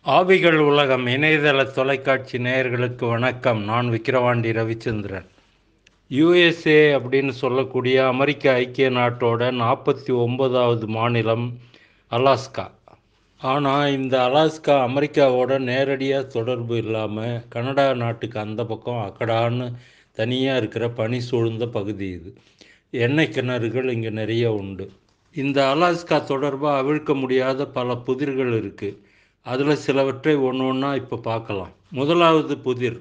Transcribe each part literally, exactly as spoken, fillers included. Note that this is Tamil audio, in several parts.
ஆவிகள் உலகம் இணையதள தொலைக்காட்சி நேயர்களுக்கு வணக்கம். நான் விக்கிரவாண்டி ரவிச்சந்திரன். யுஎஸ்ஏ அப்படின்னு சொல்லக்கூடிய அமெரிக்க ஐக்கிய நாட்டோட நாற்பத்தி ஒன்பதாவது மாநிலம் அலாஸ்கா. ஆனால் இந்த அலாஸ்கா அமெரிக்காவோட நேரடியாக தொடர்பு இல்லாமல் கனடா நாட்டுக்கு அந்த பக்கம் அக்கடான்னு தனியாக இருக்கிற பனி சூழ்ந்த பகுதி இது. எண்ணெய் கிணறுகள் இங்கே நிறைய உண்டு. இந்த அலாஸ்கா தொடர்பாக அவிழ்க்க முடியாத பல புதிர்கள் இருக்குது. அதில் சிலவற்றை ஒன்று ஒன்றா இப்போ பார்க்கலாம். முதலாவது புதிர்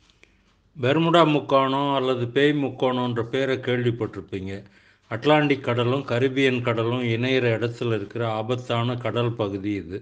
பெர்முடா முக்கோணம் அல்லது பேய் முக்கோணன்ற பேரை கேள்விப்பட்டிருப்பீங்க. அட்லாண்டிக் கடலும் கரிபியன் கடலும் இணையிற இடத்துல இருக்கிற ஆபத்தான கடல் பகுதி இது.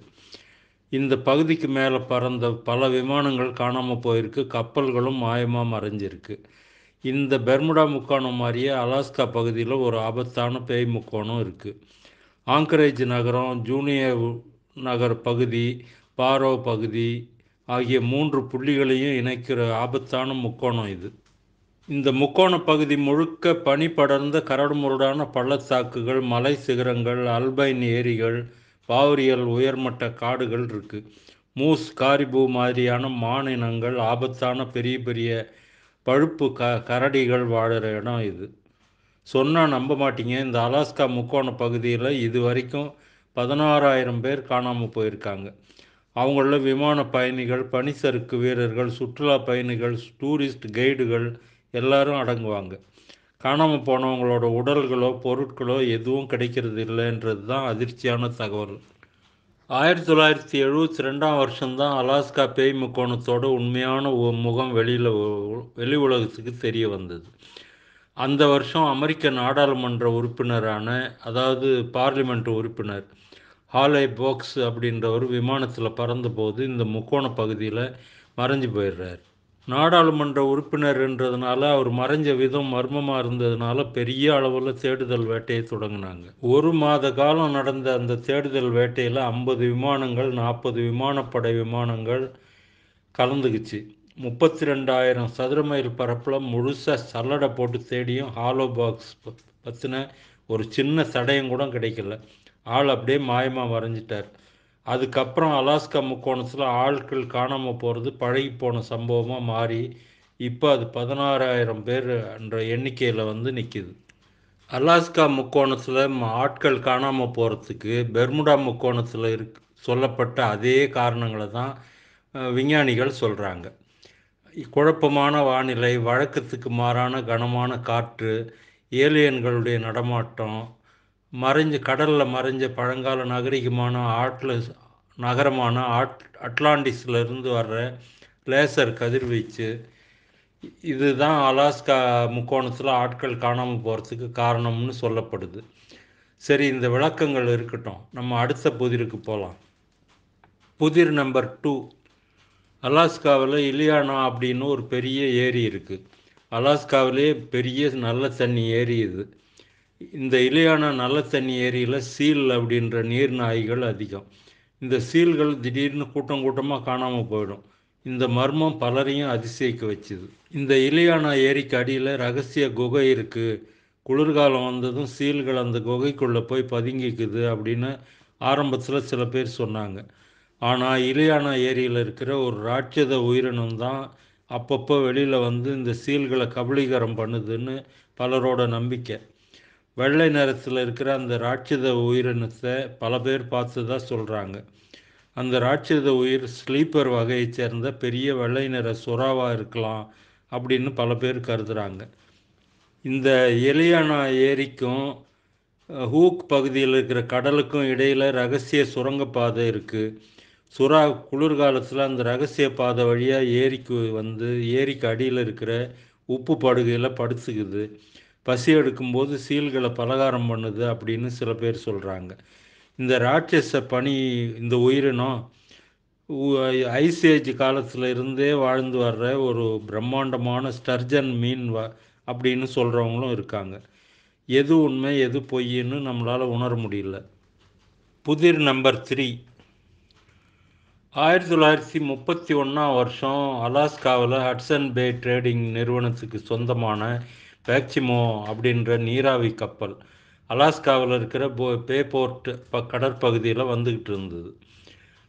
இந்த பகுதிக்கு மேலே பறந்த பல விமானங்கள் காணாமல் போயிருக்கு, கப்பல்களும் மாயமாக மறைஞ்சிருக்கு. இந்த பெர்முடா முக்கோணம் மாதிரியே அலாஸ்கா பகுதியில் ஒரு ஆபத்தான பேய் முக்கோணம் இருக்குது. ஆங்கரேஜ் நகரம், ஜூனியர் நகர் பகுதி, பாரோ பகுதி ஆகிய மூன்று புள்ளிகளையும் இணைக்கிற ஆபத்தான முக்கோணம் இது. இந்த முக்கோண பகுதி முழுக்க பனி படர்ந்த கரடுமுரடான பள்ளத்தாக்குகள், மலை சிகரங்கள், அல்பைன் ஏரிகள், பாவரியல் உயர்மட்ட காடுகள் இருக்குது. மூஸ், காரிபூ மாதிரியான மான் இனங்கள், ஆபத்தான பெரிய பெரிய பழுப்பு க கரடிகள் வாழுற இடம் இது. சொன்னால் நம்ப மாட்டீங்க, இந்த அலாஸ்கா முக்கோண பகுதியில் இது வரைக்கும் பதினாறாயிரம் பேர் காணாமல் போயிருக்காங்க. அவங்களில் விமான பயணிகள், பனிசறுக்கு வீரர்கள், சுற்றுலா பயணிகள், டூரிஸ்ட் கைடுகள் எல்லாரும் அடங்குவாங்க. காணாமல் போனவங்களோட உடல்களோ பொருட்களோ எதுவும் கிடைக்கிறது இல்லைன்றது தான் அதிர்ச்சியான தகவல். ஆயிரத்தி தொள்ளாயிரத்தி எழுபத்தி ரெண்டாம் வருஷம்தான் அலாஸ்கா பேய் முக்கோணத்தோட உண்மையான முகம் வெளியில் வெளி உலகத்துக்கு தெரிய வந்தது. அந்த வருஷம் அமெரிக்க நாடாளுமன்ற உறுப்பினரான, அதாவது பார்லிமெண்ட் உறுப்பினர் ஹாலே போக்ஸ் அப்படின்றவர் விமானத்தில் பறந்தபோது இந்த முக்கோண பகுதியில் மறைஞ்சு போயிடுறார். நாடாளுமன்ற உறுப்பினர்ன்றதுனால அவர் மறைஞ்ச விதம் மர்மமாக இருந்ததுனால பெரிய அளவில் தேடுதல் வேட்டையை தொடங்கினாங்க. ஒரு மாத காலம் நடந்த அந்த தேடுதல் வேட்டையில் ஐம்பது விமானங்கள், நாற்பது விமானப்படை விமானங்கள் கலந்துக்குச்சு. முப்பத்தி ரெண்டாயிரம் சதுர மைல் பரப்பில் முழுசாக சல்லடை போட்டு தேடியும் ஹாலோ பாக்ஸ் பற்றின ஒரு சின்ன தடயம் கூட கிடைக்கல. ஆள் அப்படியே மாயமாக மறைஞ்சிட்டார். அதுக்கப்புறம் அலாஸ்கா முக்கோணத்தில் ஆட்கள் காணாமல் போகிறது பழகி போன சம்பவமாக மாறி இப்போ அது பதினாறாயிரம் பேர் என்ற எண்ணிக்கையில் வந்து நிற்கிது. அலாஸ்கா முக்கோணத்தில் ஆட்கள் காணாமல் போகிறதுக்கு பெர்முடா முக்கோணத்தில் இருக்கு சொல்லப்பட்ட அதே காரணங்களை தான் விஞ்ஞானிகள் சொல்கிறாங்க. குழப்பமான வானிலை, வழக்கத்துக்கு மாறான கனமான காற்று, ஏலியன்களுடைய நடமாட்டம், மறைஞ்ச கடலில் மறைஞ்ச பழங்கால நாகரிகமான ஆட்லஸ் நகரமான ஆட் அட்லாண்டிஸிலிருந்து வர்ற லேசர் கதிர்வீச்சு, இதுதான் அலாஸ்கா முக்கோணத்தில் ஆட்கள் காணாமல் போகிறதுக்கு காரணம்னு சொல்லப்படுது. சரி, இந்த விளக்கங்கள் இருக்கட்டும், நம்ம அடுத்த புதிருக்கு போகலாம். புதிர் நம்பர் டூ. அலாஸ்காவில் இலியானா அப்படின்னு ஒரு பெரிய ஏரி இருக்குது. அலாஸ்காவிலே பெரிய நல்ல தண்ணி ஏரி இது. இந்த இலியானா நல்ல தண்ணி ஏரியில் சீல் அப்படின்ற நீர் நாய்கள் அதிகம். இந்த சீல்கள் திடீர்னு கூட்டம் கூட்டமாக காணாமல் போயிடும். இந்த மர்மம் பலரையும் அதிசயிக்க வச்சுது. இந்த இலியானா ஏரிக்கு அடியில் ரகசிய குகை இருக்குது. குளிர்காலம் வந்ததும் சீல்கள் அந்த குகைக்குள்ளே போய் பதுங்கிக்குது அப்படின்னு ஆரம்பத்தில் சில பேர் சொன்னாங்க. ஆனால் இலியானா ஏரியில் இருக்கிற ஒரு ராட்சத உயிரினம் தான் அப்பப்போ வெளியில் வந்து இந்த சீல்களை கபலீகரம் பண்ணுதுன்னு பலரோட நம்பிக்கை. வெள்ளை நிறத்தில் இருக்கிற அந்த ராட்சத உயிரினத்தை பல பேர் பார்த்ததா சொல்கிறாங்க. அந்த ராட்சத உயிர் ஸ்லீப்பர் வகையை சேர்ந்த பெரிய வெள்ளை நிற சுறாவாக இருக்கலாம் அப்படின்னு பல பேர் கருதுகிறாங்க. இந்த இலியானா ஏரிக்கும் ஹூக் பகுதியில் இருக்கிற கடலுக்கும் இடையில் ரகசிய சுரங்கப்பாதை இருக்குது. சுறா குளிர்காலத்தில் அந்த ரகசிய பாதை வழியாக ஏரிக்கு வந்து ஏரிக்கு அடியில் இருக்கிற உப்பு படுகையில் படுத்துக்குது. பசி எடுக்கும்போது சீல்களை பலகாரம் பண்ணுது அப்படின்னு சில பேர் சொல்கிறாங்க. இந்த ராட்சச பனி இந்த உயிரினம் ஐஸ் ஏஜ் காலத்தில் இருந்தே வாழ்ந்து வர்ற ஒரு பிரம்மாண்டமான ஸ்டர்ஜன் மீன் வ அப்படின்னு சொல்கிறவங்களும் இருக்காங்க. எது உண்மை எது பொய்ன்னு நம்மளால் உணர முடியல. புதிர் நம்பர் த்ரீ. ஆயிரத்தி தொள்ளாயிரத்தி முப்பத்தி ஒன்றாம் வருஷம் அலாஸ்காவில் ஹட்சன் பே ட்ரேடிங் நிறுவனத்துக்கு சொந்தமான பேக்சிமோ அப்படின்ற நீராவி கப்பல் அலாஸ்காவில் இருக்கிற போ பேபோர்ட் ப கடற்பகுதியில் வந்துக்கிட்டு இருந்தது.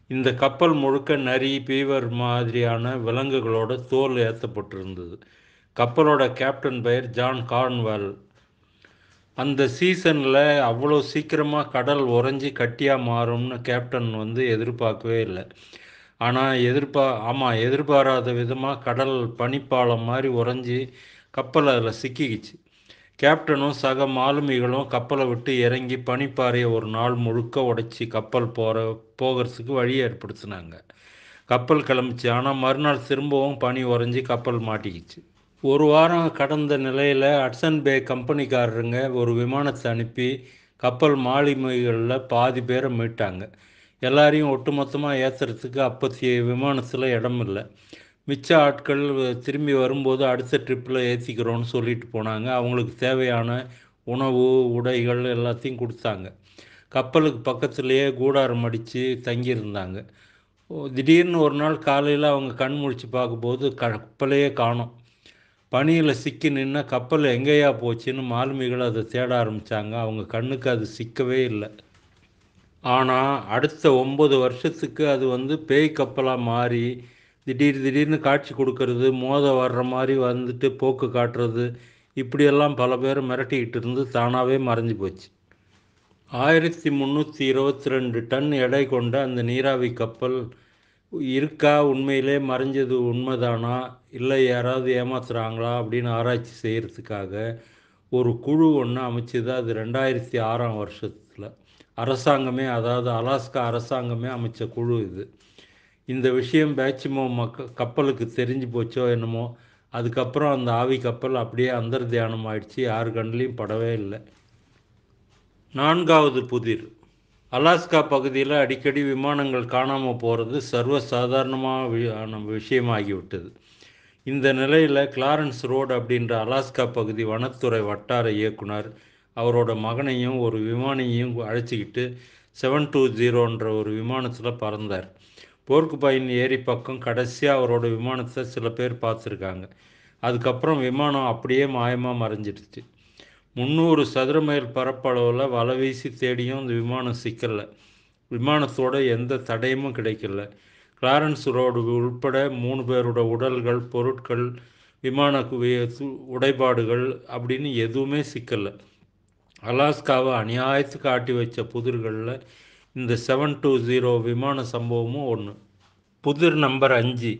இந்த கப்பல் முழுக்க நரி, பீவர் மாதிரியான விலங்குகளோட தோல் ஏற்றப்பட்டிருந்தது. கப்பலோட கேப்டன் பெயர் ஜான் கார்ன்வால். அந்த சீசனில் அவ்வளோ சீக்கிரமாக கடல் உறைஞ்சி கட்டியாக மாறும்னு கேப்டன் வந்து எதிர்பார்க்கவே இல்லை. ஆனால் எதிர்பா ஆமாம் எதிர்பாராத விதமாக கடல் பனிப்பாலம் மாதிரி உறைஞ்சி கப்பல் அதில் சிக்கிக்கிச்சு. கேப்டனும் சக மாலுமிகளும் கப்பலை விட்டு இறங்கி பனிப்பாறையை ஒரு நாள் முழுக்க உடைச்சி கப்பல் போகிற போகிறதுக்கு வழி ஏற்படுத்தினாங்க. கப்பல் கிளம்பிச்சு. ஆனால் மறுநாள் திரும்பவும் பனி உறைஞ்சி கப்பல் மாட்டிக்கிச்சு. ஒரு வாரம் கடந்த நிலையில் ஹட்சன் பே கம்பெனிக்காரருங்க ஒரு விமானத்தை அனுப்பி கப்பல் மாலுமிகளில் பாதி பேரை மீட்டாங்க. எல்லாரையும் ஒட்டுமொத்தமாக ஏற்றுறதுக்கு அப்பத்திய விமானத்தில் இடம் இல்லை. மிச்ச ஆட்கள் திரும்பி வரும்போது அடுத்த ட்ரிப்பில் ஏற்றிக்கிறோன்னு சொல்லிட்டு போனாங்க. அவங்களுக்கு தேவையான உணவு, உடைகள் எல்லாத்தையும் கொடுத்தாங்க. கப்பலுக்கு பக்கத்துலேயே கூடாரம் அடித்து தங்கியிருந்தாங்க. திடீர்னு ஒரு நாள் காலையில் அவங்க கண் முழிச்சு பார்க்கும்போது கப்பலையே காணோம். பனியில் சிக்கி நின்று கப்பல் எங்கேயா போச்சுன்னு மாலுமிகள் அதை தேட ஆரம்பித்தாங்க. அவங்க கண்ணுக்கு அது சிக்கவே இல்லை. ஆனால் அடுத்த ஒம்பது வருஷத்துக்கு அது வந்து பேய் கப்பலாக மாறி திடீர் திடீர்னு காட்சி கொடுக்கறது, மோத வர்ற மாதிரி வந்துட்டு போக்கு காட்டுறது, இப்படியெல்லாம் பல பேர் மிரட்டிக்கிட்டு இருந்து தானாகவே மறைஞ்சு போச்சு. ஆயிரத்தி முந்நூற்றி இருபத்தி ரெண்டு டன் எடை கொண்ட அந்த நீராவி கப்பல் இருக்கா, உண்மையிலே மறைஞ்சது உண்மைதானா, இல்லை யாராவது ஏமாத்துறாங்களா அப்படின்னு ஆராய்ச்சி செய்கிறதுக்காக ஒரு குழு ஒன்று அமைச்சது. அது ரெண்டாயிரத்தி ஆறாம் வருஷத்தில் அரசாங்கமே, அதாவது அலாஸ்கா அரசாங்கமே அமைச்ச குழு இது. இந்த விஷயம் பேட்சிமோ மக்க கப்பலுக்கு தெரிஞ்சு போச்சோ என்னமோ, அதுக்கப்புறம் அந்த ஆவி கப்பல் அப்படியே அந்தர்தியானம் ஆயிடுச்சு. யார் கண்ணிலையும் படவே இல்லை. நான்காவது புதிர். அலாஸ்கா பகுதியில் அடிக்கடி விமானங்கள் காணாமல் போகிறது சர்வசாதாரணமான விஷயமாகிவிட்டது. இந்த நிலையில் கிளாரன்ஸ் ரோடு அப்படின்ற அலாஸ்கா பகுதி வனத்துறை வட்டார இயக்குனர் அவரோட மகனையும் ஒரு விமானியையும் அழைச்சிக்கிட்டு செவன் டூ ஜீரோன்ற ஒரு விமானத்தில் பறந்தார். போர்க்குபாயின் ஏரி பக்கம் கடைசியாக அவரோட விமானத்தை சில பேர் பார்த்துருக்காங்க. அதுக்கப்புறம் விமானம் அப்படியே மாயமாக மறைஞ்சிடுச்சு. முந்நூறு சதுர மைல் பரப்பளவில் வலை வீசி தேடியும் இந்த விமானம் சிக்கலை. விமானத்தோட எந்த தடயமும் கிடைக்கல. கிளாரன்ஸ் ரோடு உள்பட மூணு பேரோட உடல்கள், பொருட்கள், விமான உடைபாடுகள் அப்படின்னு எதுவுமே சிக்கலை. அலாஸ்காவை அநியாயத்துக்கு ஆட்டி வச்ச புதிர்களில் இந்த செவன் டூ ஜீரோ விமான சம்பவமும் ஒன்று. புதிர் நம்பர் அஞ்சு.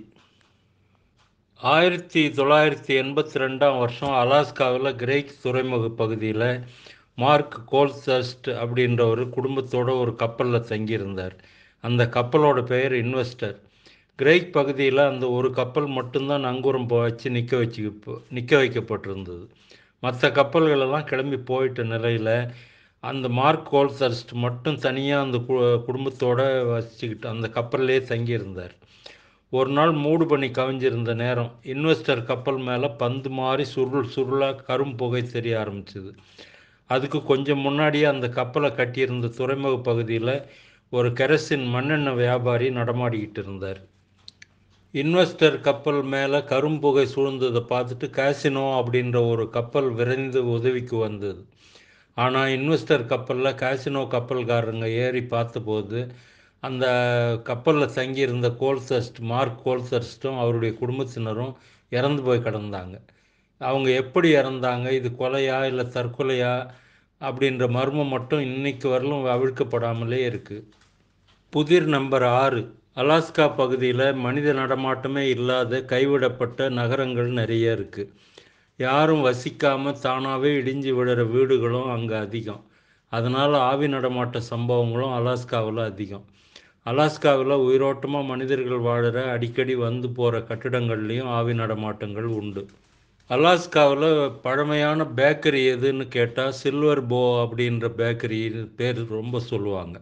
ஆயிரத்தி தொள்ளாயிரத்தி எண்பத்தி ரெண்டாம் வருஷம் அலாஸ்காவில் கிரேக் துறைமுக பகுதியில் மார்க் கோல்சஸ்ட் அப்படின்ற ஒரு குடும்பத்தோடு ஒரு கப்பலில் தங்கியிருந்தார். அந்த கப்பலோட பெயர் இன்வெஸ்டர். கிரேக் பகுதியில் அந்த ஒரு கப்பல் மட்டும்தான் நங்கூரம் வச்சு நிற்க வச்சு நிற்க வைக்கப்பட்டிருந்தது. மற்ற கப்பல்களெல்லாம் கிளம்பி போயிட்ட நிலையில் அந்த மார்க் கோல்சஸ்ட் மட்டும் தனியாக அந்த குடும்பத்தோடு வச்சுக்கிட்டு அந்த கப்பல்லே தங்கியிருந்தார். ஒரு நாள் மூடு பனி கவிஞ்சிருந்த நேரம் இன்வெஸ்டர் கப்பல் மேலே பந்து மாதிரி சுருள் சுருளாக கரும் புகை தெரிய ஆரம்பிச்சுது. அதுக்கு கொஞ்சம் முன்னாடியே அந்த கப்பலை கட்டியிருந்த துறைமுக பகுதியில் ஒரு கெரசின் மண்ணெண்ணெய் வியாபாரி நடமாடிக்கிட்டு இருந்தார். இன்வெஸ்டர் கப்பல் மேலே கரும்புகை சூழ்ந்ததை பார்த்துட்டு காசினோ அப்படின்ற ஒரு கப்பல் விரைந்து உதவிக்கு வந்தது. ஆனால் இன்வெஸ்டர் கப்பலில் காசினோ கப்பல்காரங்க ஏறி பார்த்தபோது அந்த கப்பலில் தங்கியிருந்த கோல்சஸ்ட் மார்க் கோல்சஸ்ட்டும் அவருடைய குடும்பத்தினரும் இறந்து போய் கிடந்தாங்க. அவங்க எப்படி இறந்தாங்க, இது கொலையா இல்லை தற்கொலையா அப்படின்ற மர்மம் மட்டும் இன்னைக்கு வரலும் அவிழ்க்கப்படாமலே இருக்குது. புதிர் நம்பர் ஆறு. அலாஸ்கா பகுதியில் மனித நடமாட்டமே இல்லாத கைவிடப்பட்ட நகரங்கள் நிறைய இருக்குது. யாரும் வசிக்காமல் தானாகவே இடிஞ்சு விடுற வீடுகளும் அங்கே அதிகம். அதனால் ஆவி நடமாட்ட சம்பவங்களும் அலாஸ்காவில் அதிகம். அலாஸ்காவில் உயிரோட்டமாக மனிதர்கள் வாழற அடிக்கடி வந்து போகிற கட்டிடங்கள்லேயும் ஆவி நடமாட்டங்கள் உண்டு. அலாஸ்காவில் பழமையான பேக்கரி எதுன்னு கேட்டால் சில்வர் போ அப்படின்ற பேக்கரி பேர் ரொம்ப சொல்லுவாங்க.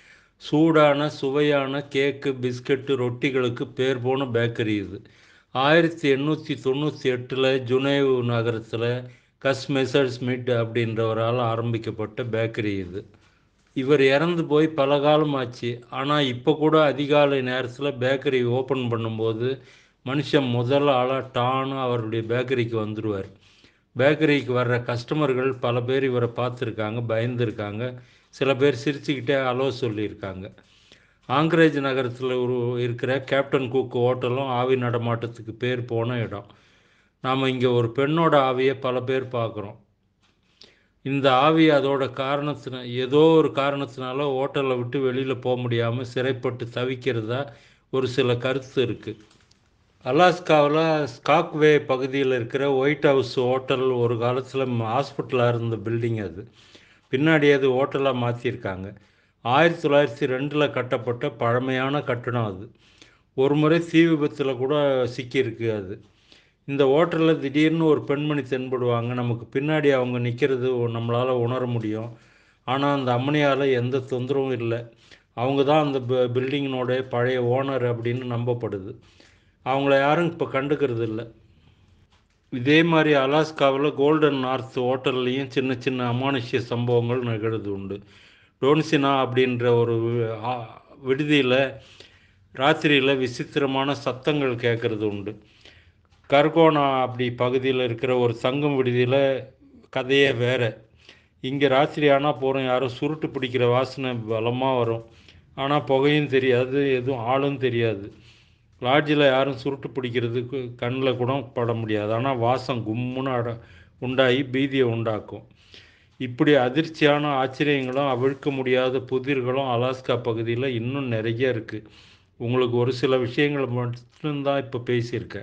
சூடான சுவையான கேக்கு, பிஸ்கட்டு, ரொட்டிகளுக்கு பேர் போன பேக்கரி இது. ஆயிரத்தி எண்ணூற்றி தொண்ணூற்றி எட்டில் ஜுனேவ் நகரத்தில் கஸ் மெசர் ஸ்மிட் அப்படின்றவரால் ஆரம்பிக்கப்பட்ட பேக்கரி இது. இவர் இறந்து போய் பல காலம் ஆச்சு. ஆனால் இப்போ கூட அதிகாலை நேரத்தில் பேக்கரி ஓப்பன் பண்ணும்போது மனுஷன் முதல் ஆளாக டான்னு அவருடைய பேக்கரிக்கு வந்துடுவார். பேக்கரிக்கு வர்ற கஸ்டமர்கள் பல பேர் இவரை பார்த்துருக்காங்க, பயந்துருக்காங்க. சில பேர் சிரிச்சுக்கிட்டே அலோ சொல்லியிருக்காங்க. ஆங்கிரேஜ் நகரத்தில் ஒரு இருக்கிற கேப்டன் குக் ஹோட்டலும் ஆவி நடமாட்டத்துக்கு பேர் போன இடம். நாம் இங்கே ஒரு பெண்ணோட ஆவியை பல பேர் பார்க்குறோம். இந்த ஆவி அதோட காரணத்தின ஏதோ ஒரு காரணத்தினால ஹோட்டலை விட்டு வெளியில் போக முடியாமல் சிறைப்பட்டு தவிக்கிறதா ஒரு சில கருத்து இருக்குது. அலாஸ்காவில் ஸ்காக்வே பகுதியில் இருக்கிற ஒயிட் ஹவுஸ் ஹோட்டல் ஒரு காலத்தில் ஹாஸ்பிட்டலாக இருந்த பில்டிங். அது பின்னாடி அது ஹோட்டலாக மாற்றிருக்காங்க. ஆயிரத்தி தொள்ளாயிரத்தி ரெண்டில் கட்டப்பட்ட பழமையான கட்டடம். அது ஒரு முறை தீ விபத்தில் கூட சிக்கியிருக்கு. அது இந்த ஹோட்டலில் திடீர்னு ஒரு பெண்மணி தென்படுவாங்க. நமக்கு பின்னாடி அவங்க நிற்கிறது நம்மளால் உணர முடியும். ஆனால் அந்த அம்மனியால் எந்த தொந்தரவும் இல்லை. அவங்க தான் அந்த பில்டிங்கினோட பழைய ஓனர் அப்படின்னு நம்பப்படுது. அவங்கள யாரும் இப்போ கண்டுக்கிறது இல்லை. இதே மாதிரி அலாஸ்காவில் கோல்டன் நார்த் ஹோட்டல்லையும் சின்ன சின்ன அமானுஷ்ய சம்பவங்கள் நிகழ்து உண்டு. டோன்சினா அப்படின்ற ஒரு விடுதியில் ராத்திரியில் விசித்திரமான சத்தங்கள் கேட்குறது உண்டு. கர்கோனா அப்படி பகுதியில் இருக்கிற ஒரு தங்கும் விடுதியில் கதையே வேறு. இங்கே ராத்திரி ஆனால் போகிறோம், யாரும் சுருட்டு பிடிக்கிற வாசனை பலமாக வரும். ஆனால் புகையும் தெரியாது, எதுவும் ஆளும் தெரியாது. லாட்ஜில் யாரும் சுருட்டு பிடிக்கிறதுக்கு கண்ணில் கூட பட முடியாது. ஆனால் வாசம் கும்முன்னு அட உண்டாகி பீதியை உண்டாக்கும். இப்படி அதிர்ச்சியான ஆச்சரியங்களும் அவிழ்க்க முடியாத புதிர்களும் அலாஸ்கா பகுதியில் இன்னும் நிறைய இருக்குது. உங்களுக்கு ஒரு சில விஷயங்களை மட்டும்தான் இப்போ பேசியிருக்கேன்.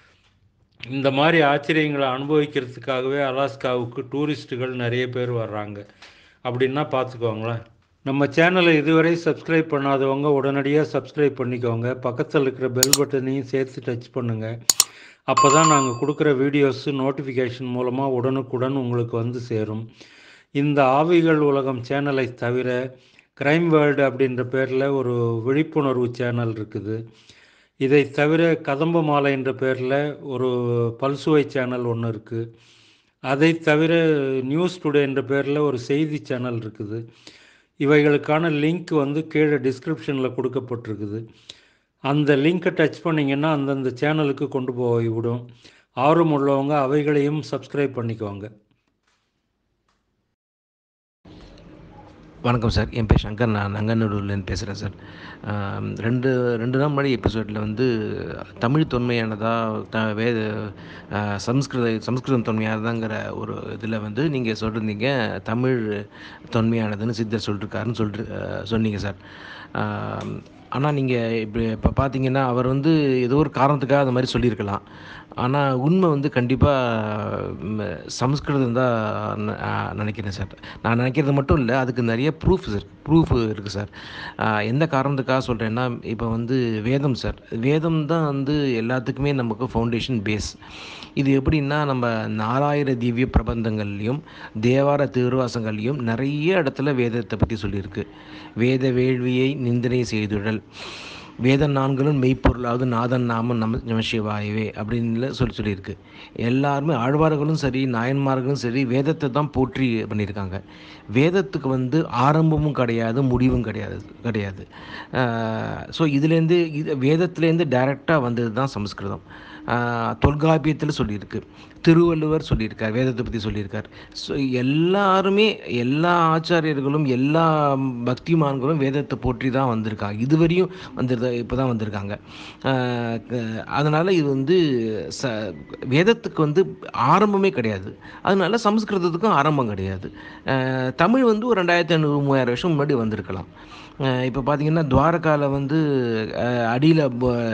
இந்த மாதிரி ஆச்சரியங்களை அனுபவிக்கிறதுக்காகவே அலாஸ்காவுக்கு டூரிஸ்ட்டுகள் நிறைய பேர் வர்றாங்க. அப்படின்னா பார்த்துக்கோங்களேன். நம்ம சேனலை இதுவரை சப்ஸ்கிரைப் பண்ணாதவங்க உடனடியாக சப்ஸ்கிரைப் பண்ணிக்கோங்க. பக்கத்தில் இருக்கிற பெல் பட்டனையும் சேர்த்து டச் பண்ணுங்கள். அப்போ தான் நாங்கள் கொடுக்குற வீடியோஸு நோட்டிஃபிகேஷன் மூலமாக உடனுக்குடன் உங்களுக்கு வந்து சேரும். இந்த ஆவிகள் உலகம் சேனலை தவிர கிரைம் வேர்ல்டு அப்படின்ற பேரில் ஒரு விழிப்புணர்வு சேனல் இருக்குது. இதை தவிர கதம்ப மாலை என்ற பேரில் ஒரு பல்சுவை சேனல் ஒன்று இருக்குது. அதை தவிர நியூஸ் டுடே என்ற பேரில் ஒரு செய்தி சேனல் இருக்குது. இவைகளுக்கான லிங்க் வந்து கீழே டிஸ்கிரிப்ஷனில் கொடுக்கப்பட்டிருக்குது. அந்த லிங்க்கை டச் பண்ணிங்கன்னா அந்தந்த சேனலுக்கு கொண்டு போய் விடும். ஆர்வம் உள்ளவங்க அவைகளையும் சப்ஸ்கிரைப் பண்ணிக்கோங்க. வணக்கம் சார், என் பேர் சங்கர். நான் நங்கநல்லூர்லேருந்து பேசுகிறேன் சார். ரெண்டு ரெண்டு நாள் முன்னாடி எபிசோடில் வந்து தமிழ் தொன்மையானதா த வேத சம்ஸ்கிருத சம்ஸ்கிருதம் தொன்மையானதாங்கிற ஒரு இதில் வந்து நீங்கள் சொல்லியிருந்தீங்க தமிழ் தொன்மையானதுன்னு சித்தர் சொல்லிருக்காருன்னு சொல்லிட்டு சொன்னீங்க சார். ஆனால் நீங்கள் இப்போ இப்போ பார்த்தீங்கன்னா அவர் வந்து ஏதோ ஒரு காரணத்துக்காக அந்த மாதிரி சொல்லியிருக்கலாம். ஆனால் உண்மை வந்து கண்டிப்பாக சம்ஸ்கிருதம் தான் நினைக்கிறேன் சார். நான் நினைக்கிறது மட்டும் இல்லை, அதுக்கு நிறைய ப்ரூஃப் சார் ப்ரூஃப் இருக்குது சார். எந்த காரணத்துக்காக சொல்கிறேன்னா, இப்போ வந்து வேதம் சார், வேதம் தான் வந்து எல்லாத்துக்குமே நமக்கு ஃபவுண்டேஷன் பேஸ். இது எப்படின்னா, நம்ம நாலாயிர திவ்ய பிரபந்தங்கள்லையும் தேவார திருவாசங்கள்லையும் நிறைய இடத்துல வேதத்தை பற்றி சொல்லியிருக்கு. வேத வேள்வியை நிந்தனை செய்துடல், வேத நான்களும் மெய்ப்பொருளாவது நாதன் நாமம் நம நம சிவாயவே அப்படின்னு சொல்லி சொல்லியிருக்கு. எல்லாருமே ஆழ்வார்களும் சரி நாயன்மார்களும் சரி வேதத்தை தான் போற்றி பண்ணியிருக்காங்க. வேதத்துக்கு வந்து ஆரம்பமும் கிடையாது, முடிவும் கிடையாது கிடையாது ஸோ இதுலேருந்து இது வேதத்துலேருந்து டைரெக்டாக வந்தது தான் சமஸ்கிருதம். தொல்காப்பியத்தில் சொல்லியிருக்கு, திருவள்ளுவர் சொல்லியிருக்கார், வேதத்தை பற்றி சொல்லியிருக்கார். ஸோ எல்லாருமே எல்லா ஆச்சாரியர்களும் எல்லா பக்திமான்களும் வேதத்தை போற்றி தான் வந்திருக்காங்க. இதுவரையும் வந்துருத இப்போ தான் வந்திருக்காங்க. அதனால் இது வந்து ச வேதத்துக்கு வந்து ஆரம்பமே கிடையாது, அதனால சமஸ்கிருதத்துக்கும் ஆரம்பம் கிடையாது. தமிழ் வந்து ஒரு ரெண்டாயிரத்தி ஐநூறு மூவாயிரம் வருஷம் முன்னாடி வந்திருக்கலாம். இப்போ பார்த்திங்கன்னா துவாரகாவில் வந்து அடியில்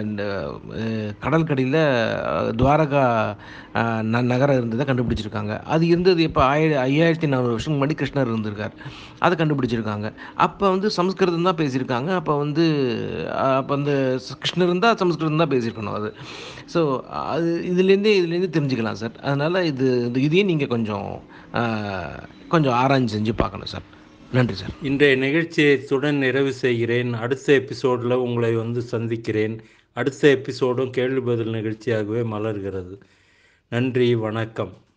கடற்கடியில் துவாரகா ந நகரம் இருந்ததை கண்டுபிடிச்சிருக்காங்க. அது இருந்தது இப்போ ஆயிர ஐயாயிரத்தி நானூறு வருஷம் முன்னாடி கிருஷ்ணர் இருந்திருக்கார், அதை கண்டுபிடிச்சிருக்காங்க. அப்போ வந்து சமஸ்கிருதம் தான் பேசியிருக்காங்க. அப்போ வந்து அப்போ வந்து கிருஷ்ணர் இருந்தால் சமஸ்கிருதம் தான் பேசியிருக்கணும் அது. ஸோ அது இதுலேருந்தே இதுலேருந்து தெரிஞ்சுக்கலாம் சார். அதனால் இது இதையும் நீங்கள் கொஞ்சம் கொஞ்சம் ஆராய்ச்சி செஞ்சு பார்க்கணும் சார். நன்றி சார். இன்றைய நிகழ்ச்சியை இத்துடன் நிறைவு செய்கிறேன். அடுத்த எபிசோடில் உங்களை வந்து சந்திக்கிறேன். அடுத்த எபிசோடும் கேள்வி பதில் நிகழ்ச்சியாகவே மலர்கிறது. நன்றி, வணக்கம்.